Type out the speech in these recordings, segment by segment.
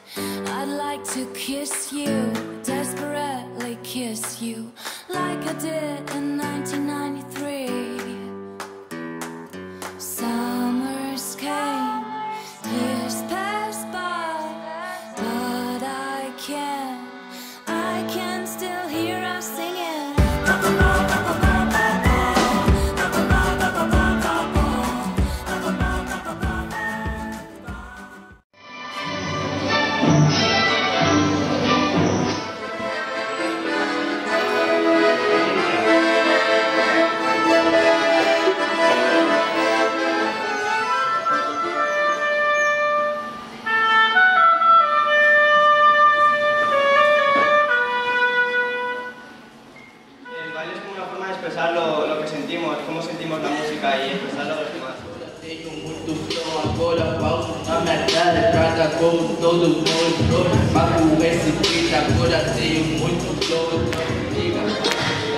I'd like to kiss you, desperately kiss you, like I did in 1993. Summers came, years passed by, but I can still hear us singing. Lo que sentimos, cómo sentimos la música y expresarlo a los demás. Tenho muito flow agora, pausa na minha cara, cada como todo mundo. Pago esse beat agora, tenho muito flow, diga.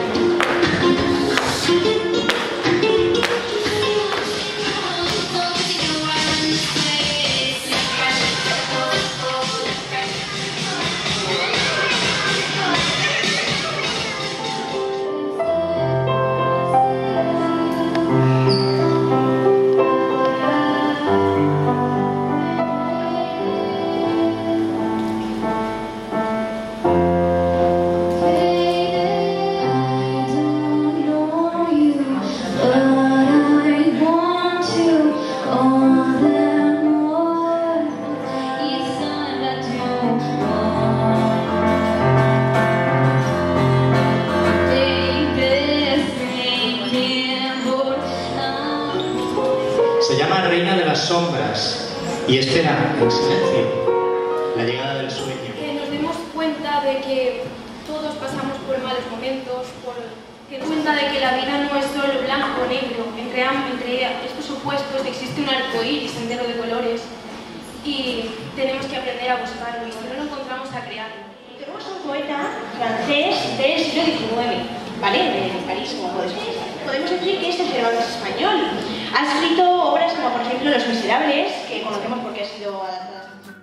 Se llama Reina de las Sombras y espera en silencio la llegada del sueño. Que nos demos cuenta de que todos pasamos por malos momentos, que nos demos cuenta de que la vida no es solo blanco o negro, entre estos opuestos existe un arco iris, sendero de colores, y tenemos que aprender a buscarlo, y si no lo encontramos, a crearlo. Tenemos un poeta francés del siglo XIX, ¿vale? De París, como podemos decir que es el Cervantes español. Ha escrito obras como, por ejemplo, Los Miserables, que conocemos porque ha sido adaptada.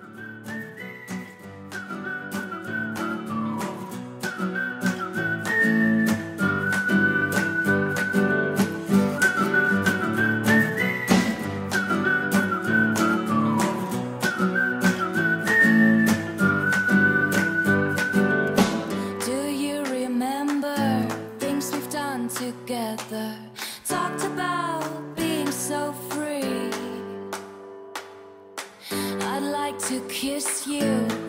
Together, talked about being so free. I'd like to kiss you,